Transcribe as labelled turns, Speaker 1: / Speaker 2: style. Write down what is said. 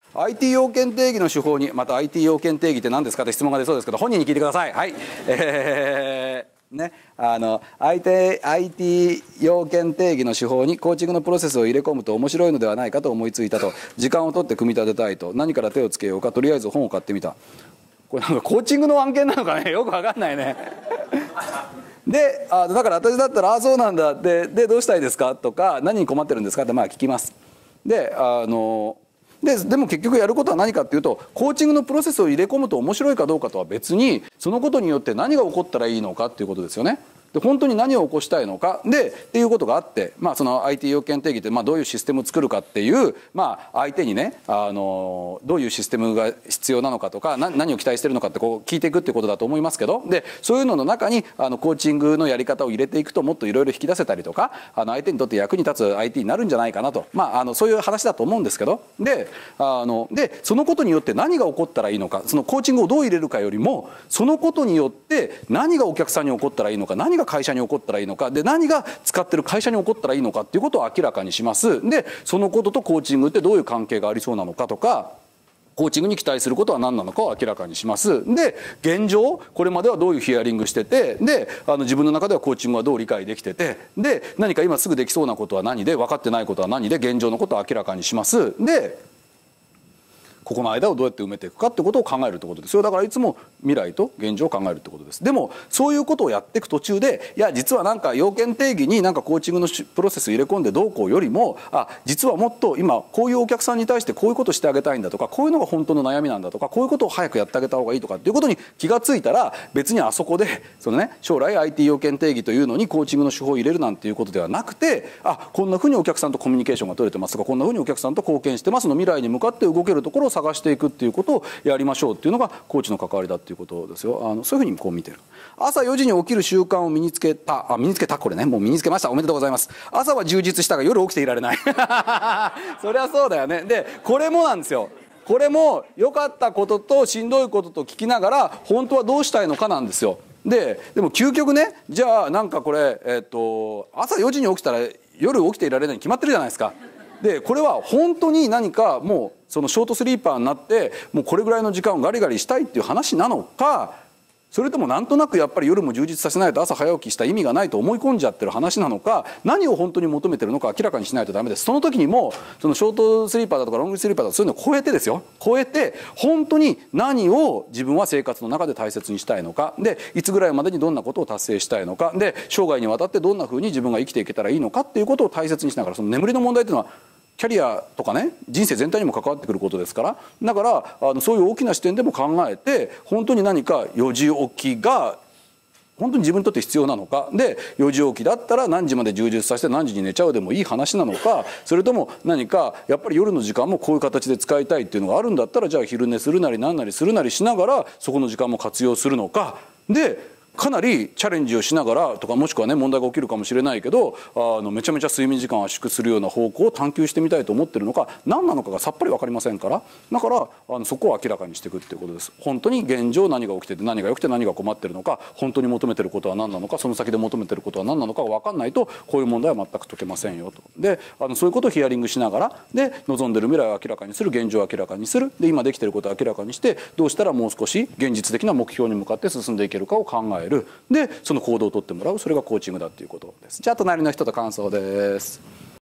Speaker 1: IT 要件定義の手法に、また IT 要件定義って何ですかって質問が出そうですけど、本人に聞いてください。はい。ね、IT 要件定義の手法にコーチングのプロセスを入れ込むと面白いのではないかと思いついたと。時間を取って組み立てたいと。何から手をつけようか、とりあえず本を買ってみた。これなんかコーチングの案件なのかね、よくわかんないね。で、だから私だったら「あそうなんだ」でどうしたいですか?」とか「何に困ってるんですか?」ってまあ聞きます。ででも結局やることは何かっていうと、コーチングのプロセスを入れ込むと面白いかどうかとは別に、そのことによって何が起こったらいいのかっていうことですよね。で本当に何を起こしたいのかでっていうことがあって、その IT 要件定義って、どういうシステムを作るかっていう、相手にねどういうシステムが必要なのかとか何を期待してるのかってこう聞いていくってことだと思いますけど、でそういうのの中にコーチングのやり方を入れていくともっといろいろ引き出せたりとか、相手にとって役に立つ IT になるんじゃないかなと、そういう話だと思うんですけど、でそのことによって何が起こったらいいのか、そのコーチングをどう入れるかよりも、そのことによって何がお客さんに起こったらいいのか、何が会社に起こったらいいのかで、何が使ってる会社に起こったらいいのかっていうことを明らかにします。でそのこととコーチングってどういう関係がありそうなのかとか、コーチングに期待することは何なのかを明らかにします。で現状これまではどういうヒアリングしてて、で自分の中ではコーチングはどう理解できてて、で何か今すぐできそうなことは何で、分かってないことは何で、現状のことを明らかにします。でここの間をどうやって埋めていくかってことを考えるってことですよ。だからいつも未来と現状を考えるってことです。でもそういうことをやっていく途中で、いや実はなんか要件定義になんかコーチングのプロセス入れ込んでどうこうよりも、実はもっと今こういうお客さんに対してこういうことしてあげたいんだとか、こういうのが本当の悩みなんだとか、こういうことを早くやってあげた方がいいとかっていうことに気がついたら、別にあそこでそのね、将来 IT 要件定義というのにコーチングの手法を入れるなんていうことではなくて、こんなふうにお客さんとコミュニケーションが取れてますとか、こんなふうにお客さんと貢献してますの未来に向かって動けるところを探していくっていうことをやりましょうっていうのがコーチの関わりだっていうことですよ。そういうふうにこう見てる。朝4時に起きる習慣を身につけた、これね、もう身につけました。おめでとうございます。朝は充実したが夜起きていられないそりゃそうだよね。でこれもなんですよ。これも良かったこととしんどいことと聞きながら、本当はどうしたいのかなんですよ。でも究極ね、じゃあなんかこれ、朝4時に起きたら夜起きていられないに決まってるじゃないですか。でこれは本当に何かもうそのショートスリーパーになってもうこれぐらいの時間をガリガリしたいっていう話なのか、それともなんとなくやっぱり夜も充実させないと朝早起きした意味がないと思い込んじゃってる話なのか、何を本当に求めてるのか明らかにしないとダメです。その時にもそのショートスリーパーだとかロングスリーパーだとかそういうのを超えてですよ、超えて本当に何を自分は生活の中で大切にしたいのか、でいつぐらいまでにどんなことを達成したいのか、で生涯にわたってどんなふうに自分が生きていけたらいいのかっていうことを大切にしながら、その眠りの問題っていうのはキャリアとかね、人生全体にも関わってくることですから、だからそういう大きな視点でも考えて、本当に何か4時起きが本当に自分にとって必要なのか、で4時起きだったら何時まで充実させて何時に寝ちゃうでもいい話なのか、それとも何かやっぱり夜の時間もこういう形で使いたいっていうのがあるんだったら、じゃあ昼寝するなり何なりするなりしながらそこの時間も活用するのかで、かなりチャレンジをしながらとか、もしくはね問題が起きるかもしれないけどめちゃめちゃ睡眠時間を圧縮するような方向を探求してみたいと思ってるのか何なのかがさっぱり分かりませんから、だからそこを明らかにしていくっていうことです。本当に現状何が起きてて何が良くて何が困ってるのか、本当に求めてることは何なのか、その先で求めてることは何なのかが分かんないとこういう問題は全く解けませんよと。でそういうことをヒアリングしながら、で望んでる未来を明らかにする、現状を明らかにする、で今できてることを明らかにして、どうしたらもう少し現実的な目標に向かって進んでいけるかを考える。でその行動をとってもらう、それがコーチングだっていうことです。じゃあ隣の人と感想です。